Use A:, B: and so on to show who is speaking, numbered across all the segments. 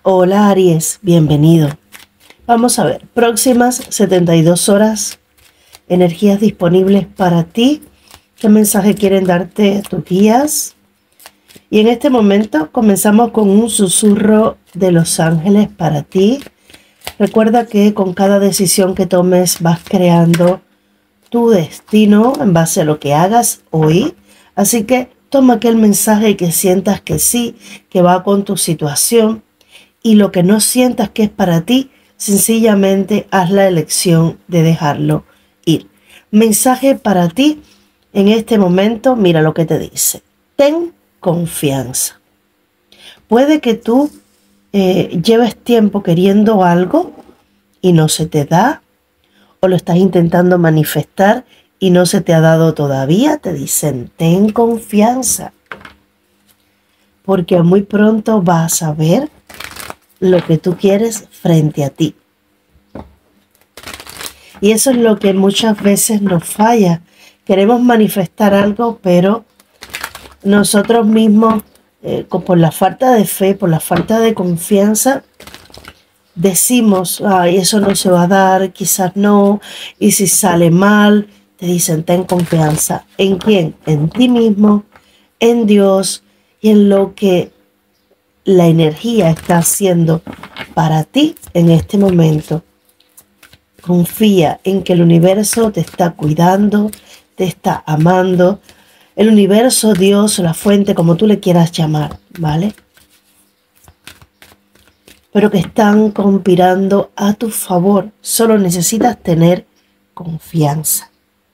A: Hola Aries, bienvenido. Vamos a ver, próximas 72 horas, energías disponibles para ti. ¿Qué mensaje quieren darte tus guías? Y en este momento comenzamos con un susurro de los ángeles para ti. Recuerda que con cada decisión que tomes vas creando tu destino en base a lo que hagas hoy. Así que toma aquel mensaje que sientas que sí, que va con tu situación. Y lo que no sientas que es para ti, sencillamente haz la elección de dejarlo ir. Mensaje para ti en este momento, mira lo que te dice. Ten confianza. Puede que tú lleves tiempo queriendo algo y no se te da, o lo estás intentando manifestar y no se te ha dado todavía. Te dicen, ten confianza, porque muy pronto vas a ver lo que tú quieres frente a ti. Y eso es lo que muchas veces nos falla. Queremos manifestar algo, pero nosotros mismos, por la falta de fe, por la falta de confianza, decimos, ay, eso no se va a dar, quizás no, y si sale mal, te dicen, ten confianza. ¿En quién? En ti mismo, en Dios y en lo que la energía está haciendo para ti en este momento. Confía en que el universo te está cuidando, te está amando. El universo, Dios, la fuente, como tú le quieras llamar, ¿vale? Pero que están conspirando a tu favor. Solo necesitas tener confianza.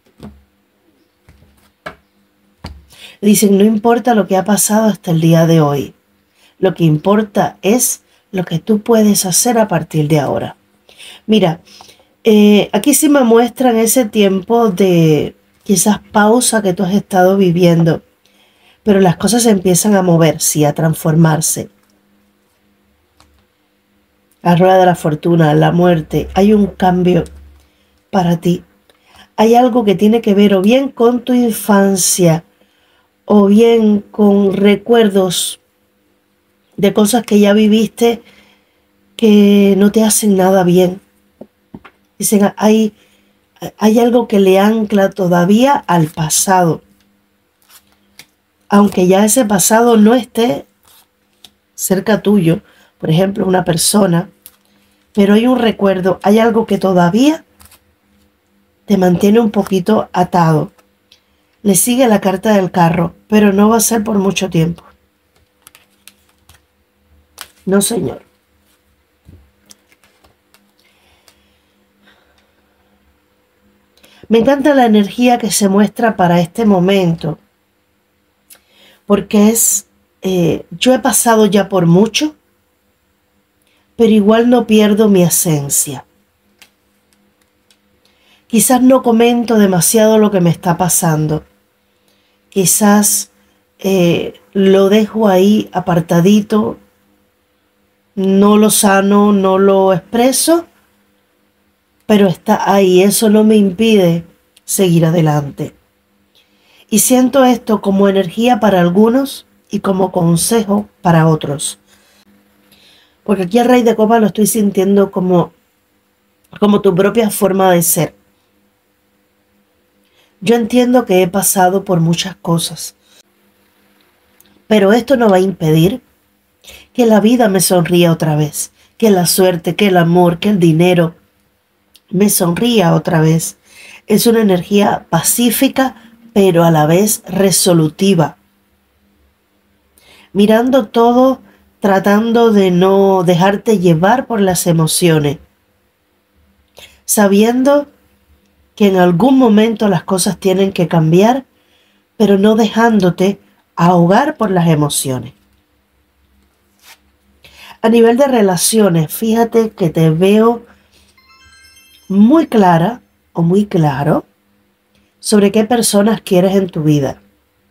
A: Dicen, no importa lo que ha pasado hasta el día de hoy. Lo que importa es lo que tú puedes hacer a partir de ahora. Mira, aquí sí me muestran ese tiempo de quizás pausa que tú has estado viviendo, pero las cosas se empiezan a mover, sí, a transformarse. La rueda de la fortuna, la muerte, hay un cambio para ti. Hay algo que tiene que ver o bien con tu infancia o bien con recuerdos de cosas que ya viviste que no te hacen nada bien. Dicen, hay algo que le ancla todavía al pasado. Aunque ya ese pasado no esté cerca tuyo, por ejemplo, una persona, pero hay un recuerdo, hay algo que todavía te mantiene un poquito atado. Le sigue la carta del carro, pero no va a ser por mucho tiempo. No, señor. Me encanta la energía que se muestra para este momento, porque yo he pasado ya por mucho, pero igual no pierdo mi esencia. Quizás no comento demasiado lo que me está pasando. Quizás lo dejo ahí apartadito, no lo sano, no lo expreso, pero está ahí. Eso no me impide seguir adelante. Y siento esto como energía para algunos y como consejo para otros. Porque aquí el Rey de Copas lo estoy sintiendo como tu propia forma de ser. Yo entiendo que he pasado por muchas cosas, pero esto no va a impedir que la vida me sonría otra vez, que la suerte, que el amor, que el dinero me sonría otra vez. Es una energía pacífica, pero a la vez resolutiva. Mirando todo, tratando de no dejarte llevar por las emociones, sabiendo que en algún momento las cosas tienen que cambiar, pero no dejándote ahogar por las emociones. A nivel de relaciones, fíjate que te veo muy clara o muy claro sobre qué personas quieres en tu vida,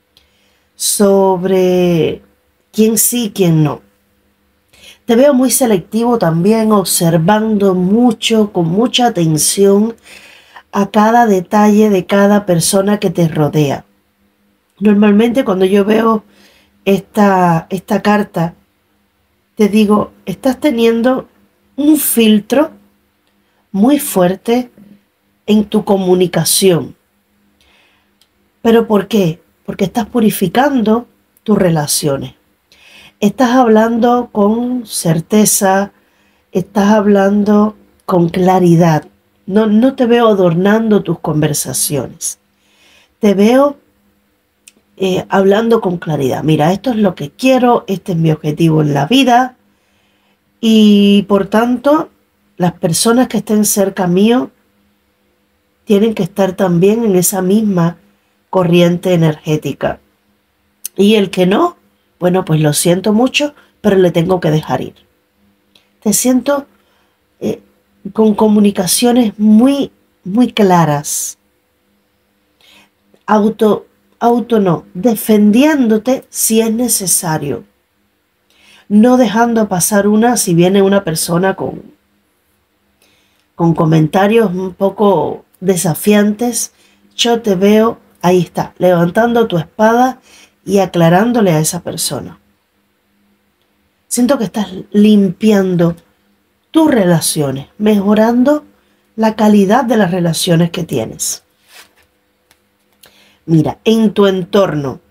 A: sobre quién sí, quién no. Te veo muy selectivo también, observando mucho, con mucha atención a cada detalle de cada persona que te rodea. Normalmente cuando yo veo esta carta, te digo, estás teniendo un filtro muy fuerte en tu comunicación. ¿Pero por qué? Porque estás purificando tus relaciones. Estás hablando con certeza, estás hablando con claridad. No te veo adornando tus conversaciones. Te veo hablando con claridad. Mira, esto es lo que quiero, este es mi objetivo en la vida y por tanto las personas que estén cerca mío tienen que estar también en esa misma corriente energética. Y el que no, bueno, pues lo siento mucho, pero le tengo que dejar ir. Te siento con comunicaciones muy, muy claras. Auto no, defendiéndote si es necesario. No dejando pasar una si viene una persona con comentarios un poco desafiantes. Yo te veo, ahí está, levantando tu espada y aclarándole a esa persona. Siento que estás limpiando tus relaciones, mejorando la calidad de las relaciones que tienes. Mira, en tu entorno.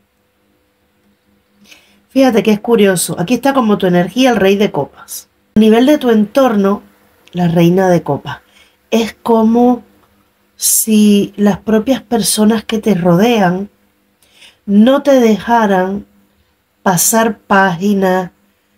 A: Fíjate que es curioso. Aquí está como tu energía el rey de copas. A nivel de tu entorno, la reina de copas. Es como si las propias personas que te rodean no te dejaran pasar página.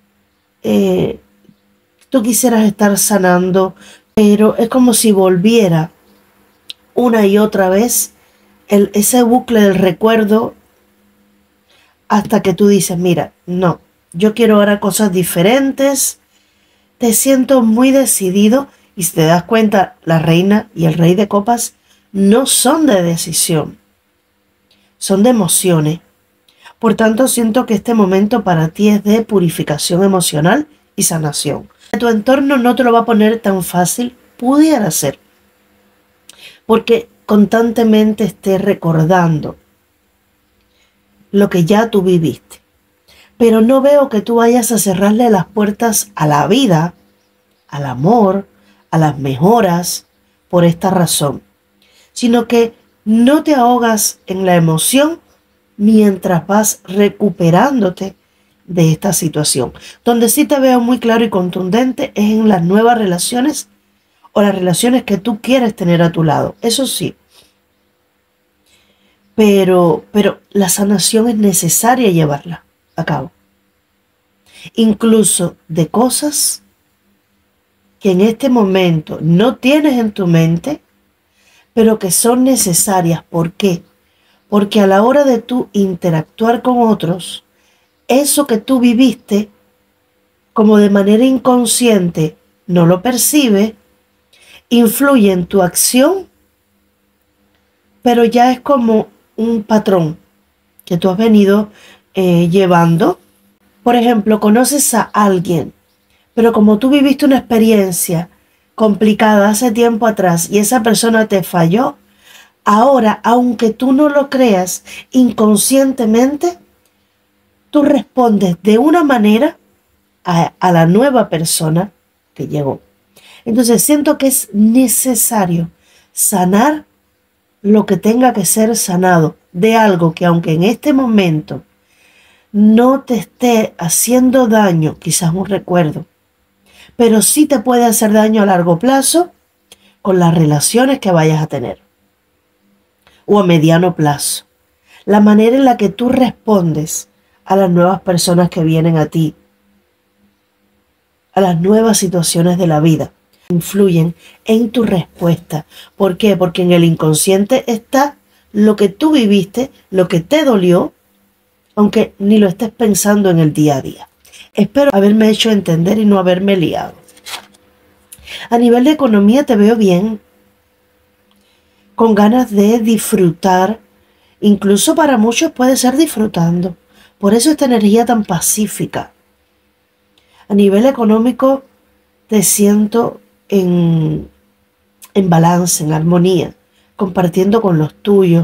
A: Tú quisieras estar sanando, pero es como si volviera una y otra vez ese bucle del recuerdo hasta que tú dices, mira, no, yo quiero ahora cosas diferentes, te siento muy decidido y si te das cuenta, la reina y el rey de copas no son de decisión, son de emociones. Por tanto, siento que este momento para ti es de purificación emocional y sanación. Tu entorno no te lo va a poner tan fácil, pudiera ser, porque constantemente estés recordando lo que ya tú viviste. Pero no veo que tú vayas a cerrarle las puertas a la vida, al amor, a las mejoras, por esta razón, sino que no te ahogas en la emoción mientras vas recuperándote de esta situación. Donde sí te veo muy claro y contundente es en las nuevas relaciones o las relaciones que tú quieres tener a tu lado. Eso sí. Pero la sanación es necesaria llevarla a cabo. Incluso de cosas que en este momento no tienes en tu mente, pero que son necesarias. ¿Por qué? Porque a la hora de tú interactuar con otros, eso que tú viviste, como de manera inconsciente, no lo percibe, influye en tu acción, pero ya es como un patrón que tú has venido llevando. Por ejemplo, conoces a alguien, pero como tú viviste una experiencia complicada hace tiempo atrás y esa persona te falló, ahora, aunque tú no lo creas, inconscientemente, tú respondes de una manera a la nueva persona que llegó. Entonces siento que es necesario sanar lo que tenga que ser sanado de algo que aunque en este momento no te esté haciendo daño, quizás un recuerdo, pero sí te puede hacer daño a largo plazo con las relaciones que vayas a tener o a mediano plazo. La manera en la que tú respondes a las nuevas personas que vienen a ti, a las nuevas situaciones de la vida, influyen en tu respuesta. ¿Por qué? Porque en el inconsciente está lo que tú viviste, lo que te dolió, aunque ni lo estés pensando en el día a día. Espero haberme hecho entender y no haberme liado. A nivel de economía te veo bien, con ganas de disfrutar. Incluso para muchos puede ser disfrutando. Por eso esta energía tan pacífica. A nivel económico te siento en balance, en armonía, compartiendo con los tuyos,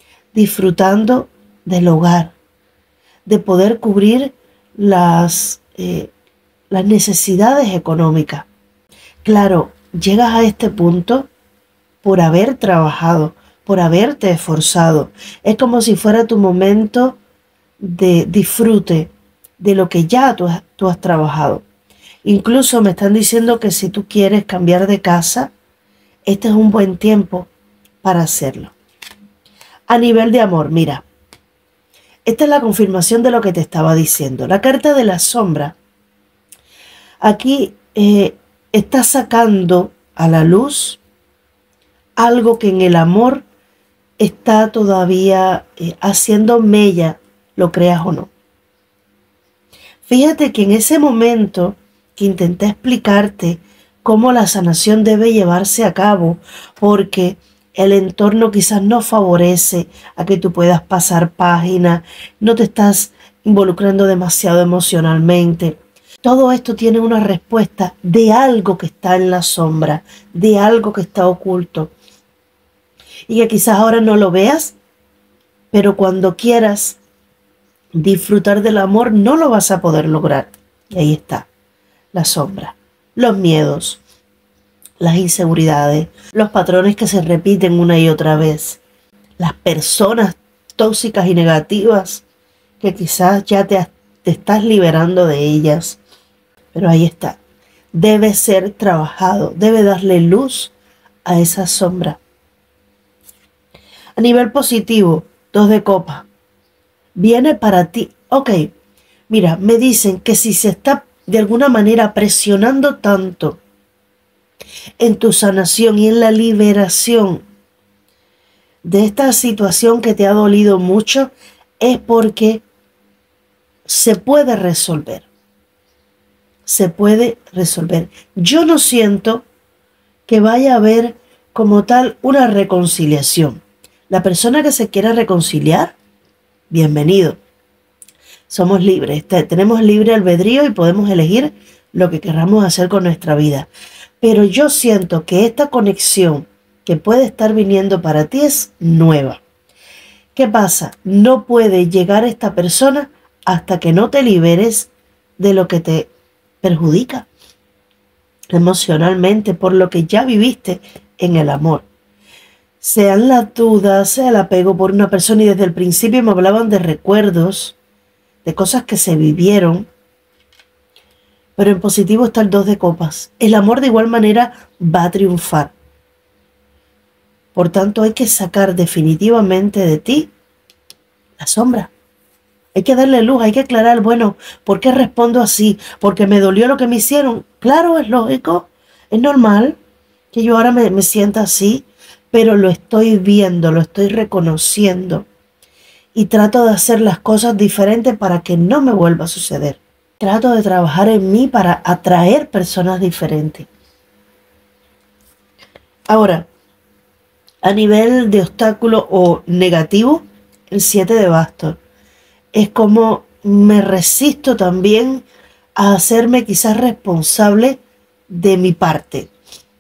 A: disfrutando del hogar, de poder cubrir las las necesidades económicas. Claro, llegas a este punto por haber trabajado, por haberte esforzado. Es como si fuera tu momento de disfrute de lo que ya tú has trabajado. Incluso me están diciendo que si tú quieres cambiar de casa, este es un buen tiempo para hacerlo. A nivel de amor, mira, esta es la confirmación de lo que te estaba diciendo. La carta de la sombra, aquí está sacando a la luz algo que en el amor está todavía haciendo mella, lo creas o no. Fíjate que en ese momento que intenté explicarte cómo la sanación debe llevarse a cabo, porque el entorno quizás no favorece a que tú puedas pasar página, no te estás involucrando demasiado emocionalmente. Todo esto tiene una respuesta de algo que está en la sombra, de algo que está oculto. Y que quizás ahora no lo veas, pero cuando quieras disfrutar del amor no lo vas a poder lograr. Y ahí está, la sombra, los miedos, las inseguridades, los patrones que se repiten una y otra vez, las personas tóxicas y negativas que quizás ya te estás liberando de ellas. Pero ahí está, debe ser trabajado, debe darle luz a esa sombra. A nivel positivo, 2 de copas. Viene para ti. Ok, mira, me dicen que si se está de alguna manera presionando tanto en tu sanación y en la liberación de esta situación que te ha dolido mucho, es porque se puede resolver. Se puede resolver. Yo no siento que vaya a haber como tal una reconciliación. La persona que se quiera reconciliar, bienvenido. Somos libres, tenemos libre albedrío y podemos elegir lo que queramos hacer con nuestra vida. Pero yo siento que esta conexión que puede estar viniendo para ti es nueva. ¿Qué pasa? No puede llegar esta persona hasta que no te liberes de lo que te perjudica emocionalmente por lo que ya viviste en el amor. Sean las dudas, sea el apego por una persona, y desde el principio me hablaban de recuerdos, de cosas que se vivieron, pero en positivo está el 2 de copas. El amor de igual manera va a triunfar. Por tanto, hay que sacar definitivamente de ti la sombra. Hay que darle luz, hay que aclarar, bueno, ¿por qué respondo así? ¿Porque me dolió lo que me hicieron? Claro, es lógico, es normal que yo ahora me sienta así, pero lo estoy viendo, lo estoy reconociendo y trato de hacer las cosas diferentes para que no me vuelva a suceder. Trato de trabajar en mí para atraer personas diferentes. Ahora, a nivel de obstáculo o negativo, el 7 de bastos. Es como me resisto también a hacerme quizás responsable de mi parte.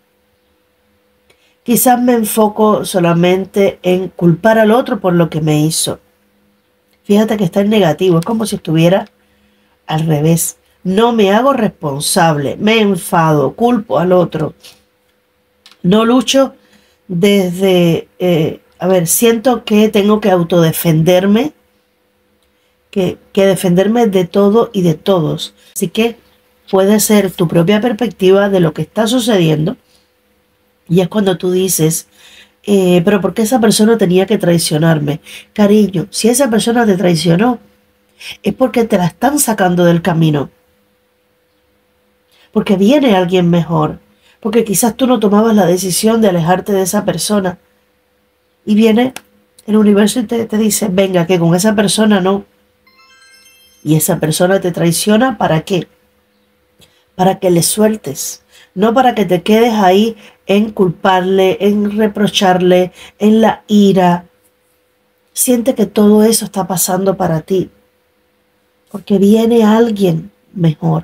A: Quizás me enfoco solamente en culpar al otro por lo que me hizo. Fíjate que está en negativo, es como si estuviera al revés. No me hago responsable, me enfado, culpo al otro. No lucho desde, siento que tengo que autodefenderme, que defenderme de todo y de todos. Así que puede ser tu propia perspectiva de lo que está sucediendo. Y es cuando tú dices, pero ¿por qué esa persona tenía que traicionarme? Cariño, si esa persona te traicionó, es porque te la están sacando del camino. Porque viene alguien mejor. Porque quizás tú no tomabas la decisión de alejarte de esa persona. Y viene el universo y te dice, venga, que con esa persona no. Y esa persona te traiciona, ¿para qué? Para que le sueltes. No para que te quedes ahí en culparle, en reprocharle, en la ira. Siente que todo eso está pasando para ti. Porque viene alguien mejor.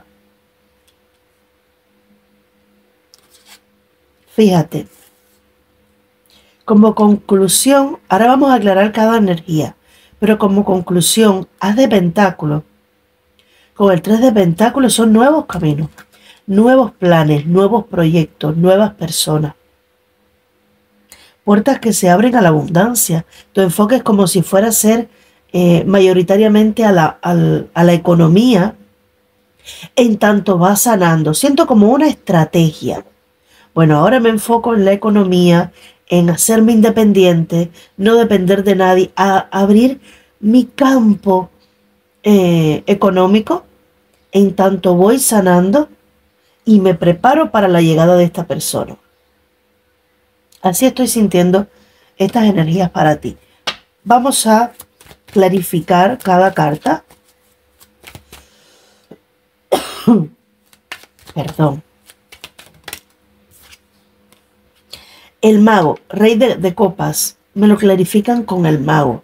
A: Fíjate. Como conclusión, ahora vamos a aclarar cada energía. Pero como conclusión, haz de pentáculo. Con el 3 de Pentáculos son nuevos caminos, nuevos planes, nuevos proyectos, nuevas personas. Puertas que se abren a la abundancia. Tu enfoque es como si fuera a ser mayoritariamente a la economía, en tanto va sanando. Siento como una estrategia. Bueno, ahora me enfoco en la economía, en hacerme independiente, no depender de nadie, a abrir mi campo económico, en tanto voy sanando y me preparo para la llegada de esta persona. Así estoy sintiendo estas energías para ti. Vamos a clarificar cada carta. Perdón. El mago, rey de copas, me lo clarifican con el mago.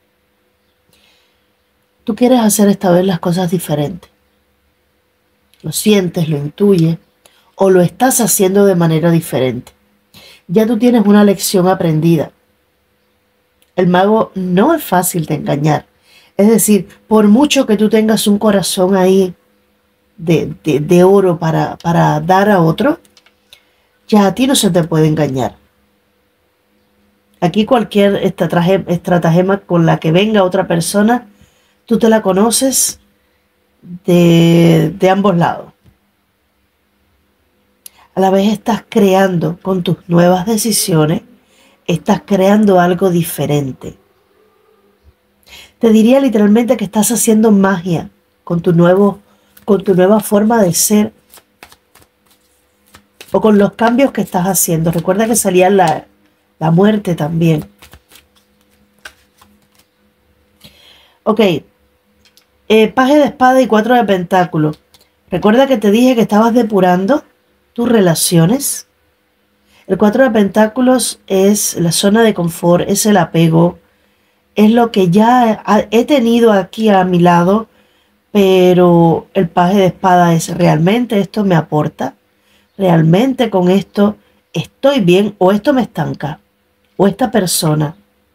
A: Tú quieres hacer esta vez las cosas diferentes. Lo sientes, lo intuyes o lo estás haciendo de manera diferente. Ya tú tienes una lección aprendida. El mago no es fácil de engañar. Es decir, por mucho que tú tengas un corazón ahí de oro para dar a otro, ya a ti no se te puede engañar. Aquí cualquier estratagema con la que venga otra persona, tú te la conoces de ambos lados. A la vez estás creando con tus nuevas decisiones, estás creando algo diferente. Te diría literalmente que estás haciendo magia con tu nueva forma de ser o con los cambios que estás haciendo. Recuerda que salía la muerte también. Ok, paje de espada y 4 de pentáculos. Recuerda que te dije que estabas depurando tus relaciones. El 4 de pentáculos es la zona de confort, es el apego, es lo que ya he tenido aquí a mi lado, pero el paje de espada es realmente esto me aporta, realmente con esto estoy bien o esto me estanca o esta persona.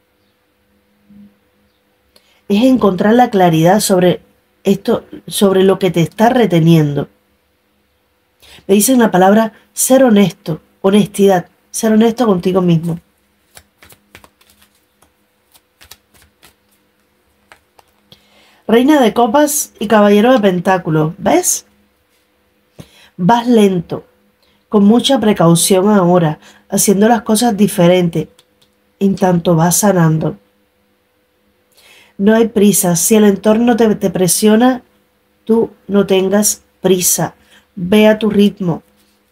A: Es encontrar la claridad sobre esto, sobre lo que te está reteniendo. Me dicen la palabra ser honesto, honestidad, ser honesto contigo mismo. Reina de copas y caballero de pentáculos, ¿ves? Vas lento, con mucha precaución ahora, haciendo las cosas diferentes, en tanto vas sanando. No hay prisa, si el entorno te presiona, tú no tengas prisa, ve a tu ritmo.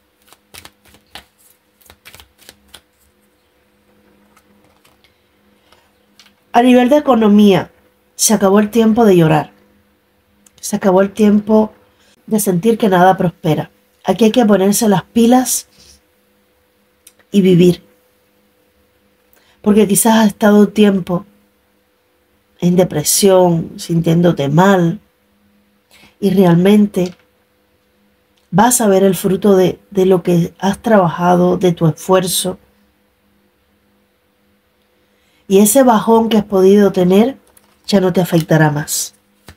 A: A nivel de economía, se acabó el tiempo de llorar. Se acabó el tiempo de sentir que nada prospera. Aquí hay que ponerse las pilas y vivir. Porque quizás has estado tiempo en depresión, sintiéndote mal. Y realmente vas a ver el fruto de lo que has trabajado, de tu esfuerzo. Y ese bajón que has podido tener ya no te afectará más.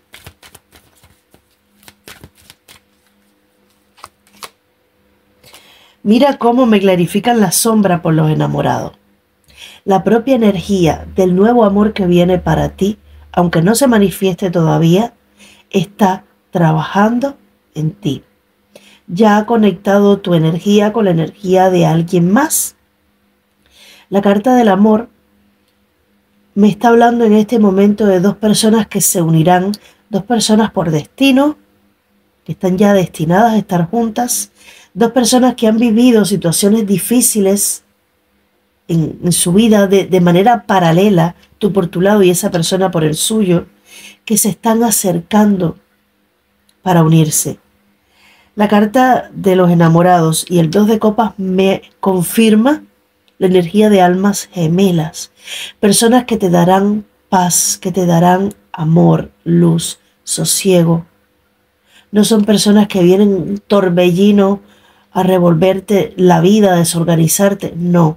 A: Mira cómo me clarifican la sombra por los enamorados. La propia energía del nuevo amor que viene para ti, aunque no se manifieste todavía, está trabajando en ti. Ya ha conectado tu energía con la energía de alguien más. La carta del amor me está hablando en este momento de dos personas que se unirán, dos personas por destino, que están ya destinadas a estar juntas, dos personas que han vivido situaciones difíciles en su vida de manera paralela, tú por tu lado y esa persona por el suyo, que se están acercando para unirse. La carta de los enamorados y el 2 de copas me confirma la energía de almas gemelas, personas que te darán paz, que te darán amor, luz, sosiego. No son personas que vienen un torbellino a revolverte la vida, a desorganizarte, no.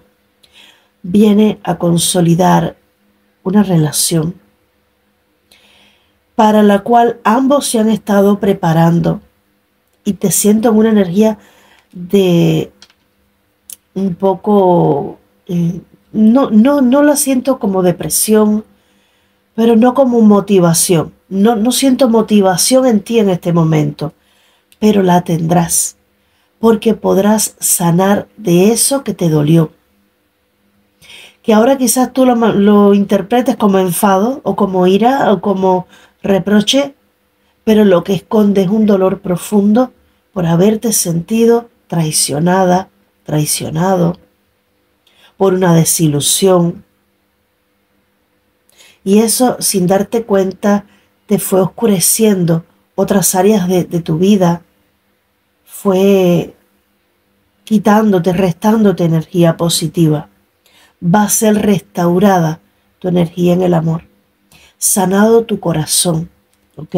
A: Viene a consolidar una relación. para la cual ambos se han estado preparando y te siento en una energía de un poco, no la siento como depresión, pero no como motivación. No siento motivación en ti en este momento, pero la tendrás, porque podrás sanar de eso que te dolió. Que ahora quizás tú lo interpretes como enfado o como ira o como reproche, pero lo que esconde es un dolor profundo por haberte sentido traicionada, traicionado, por una desilusión. Y eso, sin darte cuenta, te fue oscureciendo otras áreas de tu vida, fue quitándote, restándote energía positiva. Va a ser restaurada tu energía en el amor, sanado tu corazón, ¿ok?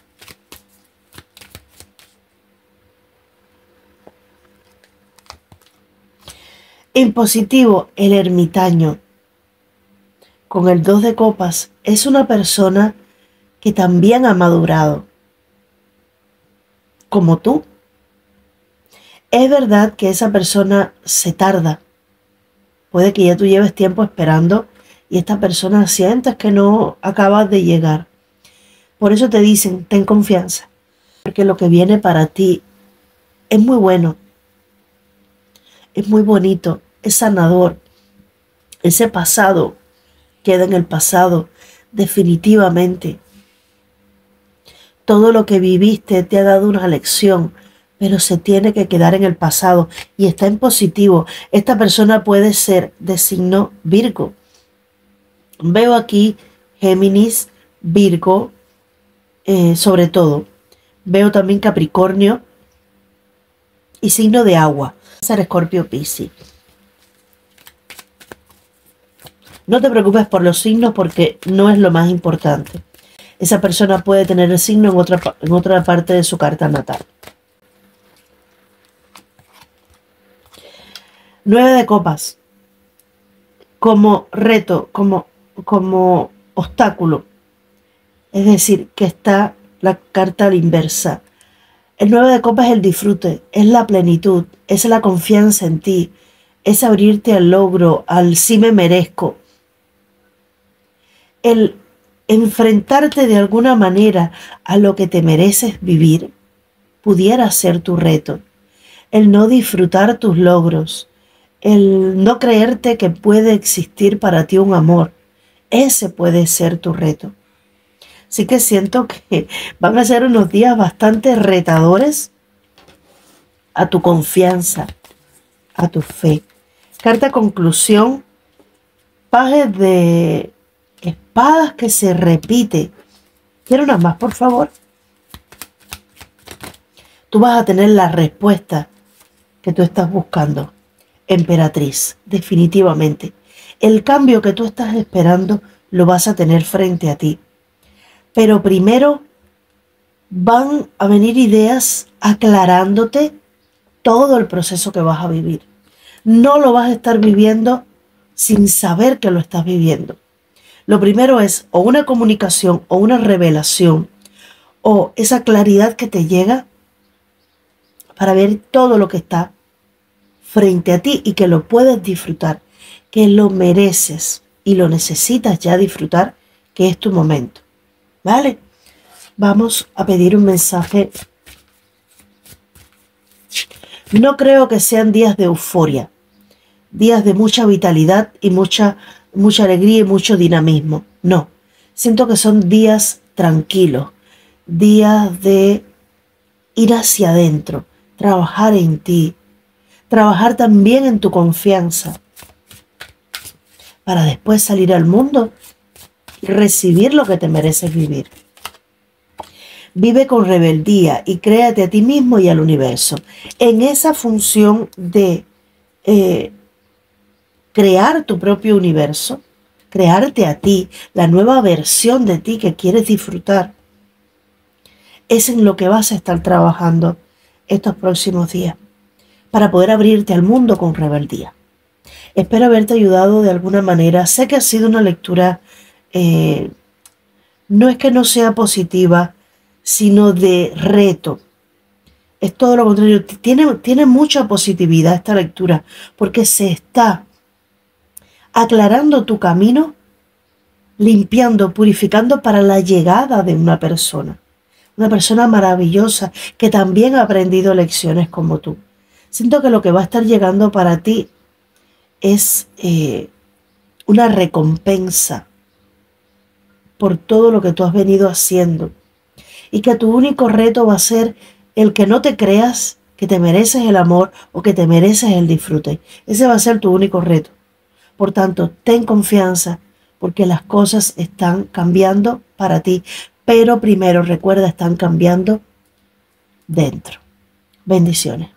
A: En positivo, el ermitaño, con el 2 de copas, es una persona que también ha madurado, como tú. Es verdad que esa persona se tarda. Puede que ya tú lleves tiempo esperando y esta persona sientes que no acabas de llegar. Por eso te dicen, ten confianza, porque lo que viene para ti es muy bueno, es muy bonito, es sanador. Ese pasado queda en el pasado, definitivamente. Todo lo que viviste te ha dado una lección, pero se tiene que quedar en el pasado y está en positivo. Esta persona puede ser de signo Virgo. Veo aquí Géminis, Virgo, sobre todo. Veo también Capricornio y signo de agua. Ser Escorpio, Piscis. No te preocupes por los signos porque no es lo más importante. Esa persona puede tener el signo en otra parte de su carta natal. 9 de copas. Como reto, como obstáculo. Es decir, que está la carta a la inversa. El 9 de copas es el disfrute, es la plenitud, es la confianza en ti, es abrirte al logro, al sí me merezco. El enfrentarte de alguna manera a lo que te mereces vivir pudiera ser tu reto. El no disfrutar tus logros, el no creerte que puede existir para ti un amor, ese puede ser tu reto. Así que siento que van a ser unos días bastante retadores a tu confianza, a tu fe. Carta conclusión, paje de espadas que se repite. Quiero una más, por favor. Tú vas a tener la respuesta que tú estás buscando, emperatriz, definitivamente. El cambio que tú estás esperando lo vas a tener frente a ti. Pero primero van a venir ideas aclarándote todo el proceso que vas a vivir. No lo vas a estar viviendo sin saber que lo estás viviendo. Lo primero es o una comunicación o una revelación o esa claridad que te llega para ver todo lo que está frente a ti y que lo puedes disfrutar, que lo mereces y lo necesitas ya disfrutar, que es tu momento. ¿Vale? Vamos a pedir un mensaje. No creo que sean días de euforia, días de mucha vitalidad y mucha alegría y mucho dinamismo. No, siento que son días tranquilos, días de ir hacia adentro, trabajar en ti, trabajar también en tu confianza, para después salir al mundo y recibir lo que te mereces vivir. Vive con rebeldía y créate a ti mismo y al universo. En esa función de crear tu propio universo, crearte a ti, la nueva versión de ti que quieres disfrutar, es en lo que vas a estar trabajando estos próximos días para poder abrirte al mundo con rebeldía. Espero haberte ayudado de alguna manera. Sé que ha sido una lectura no es que no sea positiva, sino de reto. Es todo lo contrario. Tiene mucha positividad esta lectura porque se está aclarando tu camino, limpiando, purificando para la llegada de una persona. Una persona maravillosa que también ha aprendido lecciones como tú. Siento que lo que va a estar llegando para ti es una recompensa por todo lo que tú has venido haciendo. Y que tu único reto va a ser el que no te creas que te mereces el amor o que te mereces el disfrute. Ese va a ser tu único reto. Por tanto, ten confianza porque las cosas están cambiando para ti. Pero primero, recuerda, están cambiando dentro. Bendiciones.